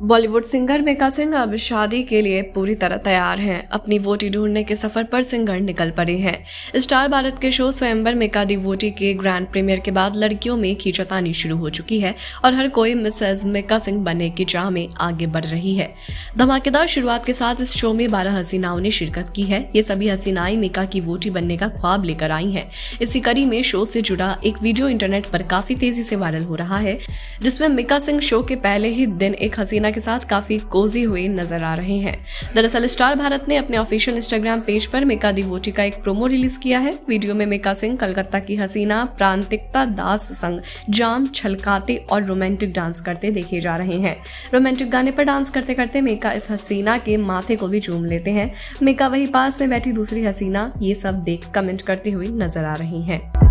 Bollywood singer Mika Singh अब शादी के लिए पूरी तरह तैयार हैं। अपनी वोटी ढूंढने के सफर पर सिंगर निकल पड़े हैं। स्टार भारत के शो स्वयंवर मीका दी वोटी के ग्रैंड प्रीमियर के बाद लड़कियों में खींचतानी शुरू हो चुकी है और हर कोई मिसेज मीका सिंह बनने की चाह में आगे बढ़ रही है। धमाकेदार शुरुआत के साथ इस शो में 12 हसीनाओं ने शिरकत की है। ये सभी हसीनाएं मीका की वोटी बनने का ख्वाब लेकर आई हैं। इसी कड़ी में शो से जुड़ा एक वीडियो इंटरनेट पर काफी तेजी से वायरल हो रहा है, जिसमें मीका सिंह शो के पहले ही दिन एक हसीना के साथ काफी कोजी हुए नजर आ रहे हैं। दरअसल स्टार भारत ने अपने ऑफिशियल इंस्टाग्राम पेज पर मीका दी वोटी का एक प्रोमो रिलीज किया है। वीडियो में मीका सिंह कलकत्ता की हसीना प्रांतिकता दास संग जाम छलकाते और रोमांटिक डांस करते देखे जा रहे हैं। रोमांटिक गाने पर डांस करते करते मीका इस हसीना के माथे को भी चूम लेते हैं। मीका वही पास में बैठी दूसरी हसीना ये सब देख कमेंट करती हुई नजर आ रही हैं।